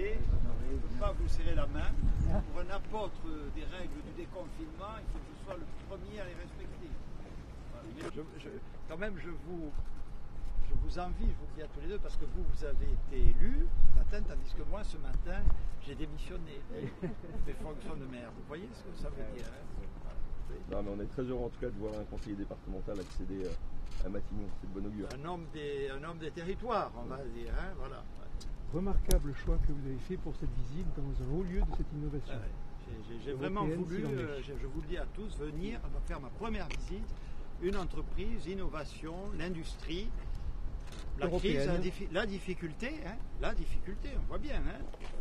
honoré, je ne peux pas vous serrer la main. Pour un apôtre des règles du déconfinement, il faut que je sois le premier à les respecter. Voilà. Mais quand même, je vous envie, je vous le dis à tous les deux, parce que vous avez été élus ce matin, tandis que moi, ce matin, j'ai démissionné des fonctions de maire. Vous voyez ce que ça veut dire, hein? Non, mais on est très heureux en tout cas de voir un conseiller départemental accéder à Matignon, c'est de bon augure. Un homme des territoires, on va dire, hein, voilà. Remarquable choix que vous avez fait pour cette visite dans un haut lieu de cette innovation. J'ai vraiment voulu, je vous le dis à tous, venir faire ma première visite, une entreprise, innovation, l'industrie, la crise, la difficulté, hein, on voit bien. Hein.